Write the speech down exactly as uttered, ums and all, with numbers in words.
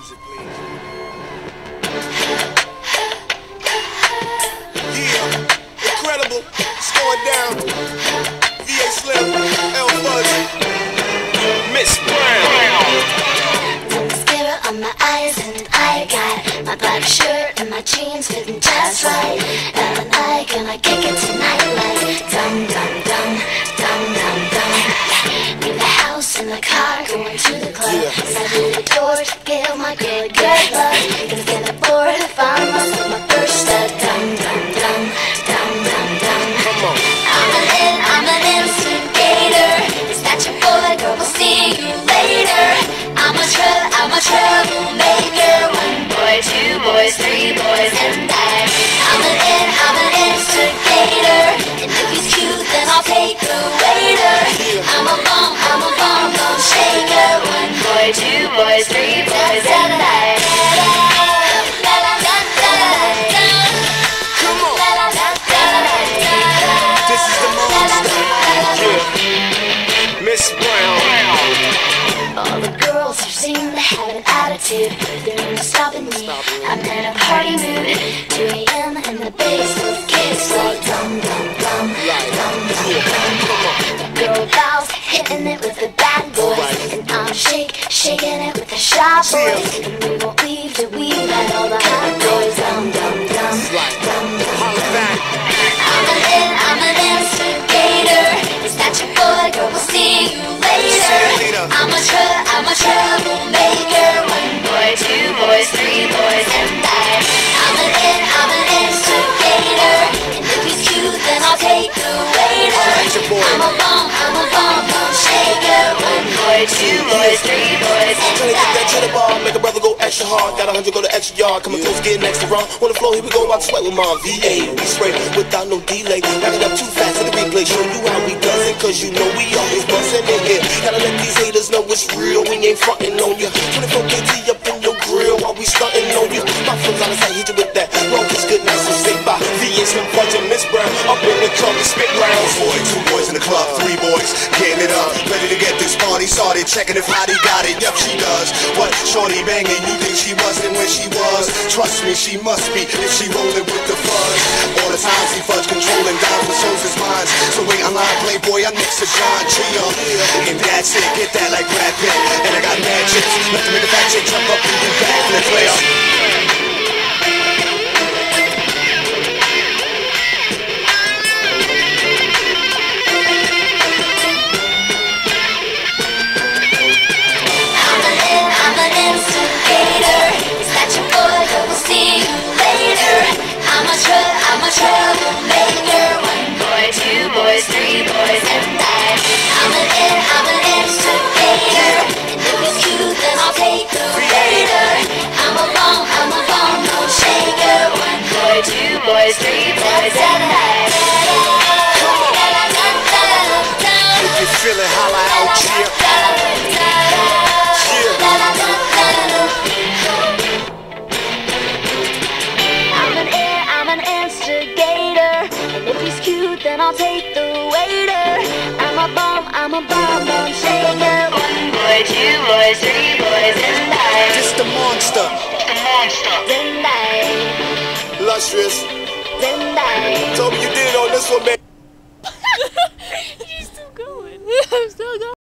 music, please. Yeah, incredible. It's going down. V A Slim, L Fuzz, Miss Brown. Mascara on my eyes and I got my black shirt and my jeans fitting just right. L and I gonna kick it tonight like dum dum dum dum dum dum. Leave the house in the car, going to the club. Yeah. Side to the door to give my girl a good love. Gonna get bored if I'm lost with my first step. Dum dum dum dum dum dum. Come on. I'm an in, I'm an instigator. Is that your boy, girl? We'll see you later. I'm a trouble, I'm a troublemaker. One boy, two boys, three boys, and I. I'm an in, I'm an instigator. And if he's cute, then I'll take the waiter. I'm a bomb, I'm a bomb, bomb shaker. One boy, two boys, three boys, and I. Come on. This is the monster. Yeah. Miss Brown. All the girls who seem to have an attitude, they're not stopping me. I'm in a party mood. two A M and the bass with kicks like dum dum dum dum dum dum. The girl gals hitting it with the bad boys, and I'm shake shaking it with the shy boys. And we won't leave till we let all the hot boys dum dum dum dum dum dum. I'm an in, I'm an instigator. Is that your boy, girl? We'll see you later. I'm a tr I'm a troublemaker. One boy, two boys, three boys, and I. I'm an in, I'm an instigator. And if he's cute, then I'll take the waiter. I'm a bomb, I'm a bomb, bomb shaker. One boy, two boys, three boys, and Tryna get that to the I. bar, make a brother go extra hard. Got a hundred, go the extra yard. Coming close, getting extra raw. On the floor, here we go, about to sweat with my V A. We spray without no delay. Back it up too fast for the replay. Show you how we does it, cause you know we always bustin' in here. Gotta let these haters know it's real. We ain't frontin' on ya. twenty-four K T up in your grill while we stuntin' on you. My friends on the side, hit you with that. Long kiss, good night, so say bye. V A Slim Fudge and Miss Brown up in the club and spit rounds. Boy, two boys in the club, three boys, getting it up, ready to get this party started. Checking if Lottie got it, yep she does. What, shorty banging, you think she wasn't when she was? Trust me, she must be if she rolling with the fuzz. All the time, see Fudge controlling down for souls his minds. So wait online, Playboy, I'm next to John Trio. And that's it, get that like Brad Pitt. And I got mad chicks, let them make a fat chick jump up and do backflips. Play up. I'm a troublemaker. One boy, two boys, three boys, and I. I'm an in, I'm an instigator. And if he's cute, then I'll take the waiter. I'm a bomb, I'm a bomb, no shaker. One boy, two boys, three boys, and I. If you feelin' holla out, yeah. Then I'll take the waiter. I'm a bomb, I'm a bomb, bomb shaker. One boy, two boys, three boys, and I. Just the monster. The monster. Then I. Lustrous. Then I. Told me you did it on this one, man. He's still going. I'm still going.